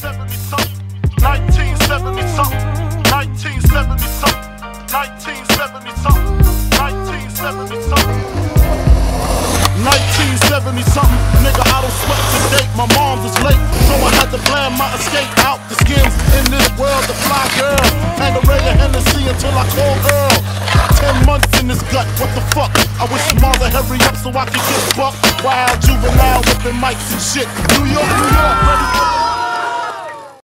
1970 something, 1970 something, 1970 something, 1970 something, 1970 something, 1970 something. Nigga, I don't sweat to date. My mom was late, so I had to plan my escape out the skins in this world. The fly girl, and the ray of Hennessy until I call Earl. 10 months in this gut, what the fuck? I wish your mother hurry up so I could get bucked. Wild juvenile whipping mics and shit. New York, ready?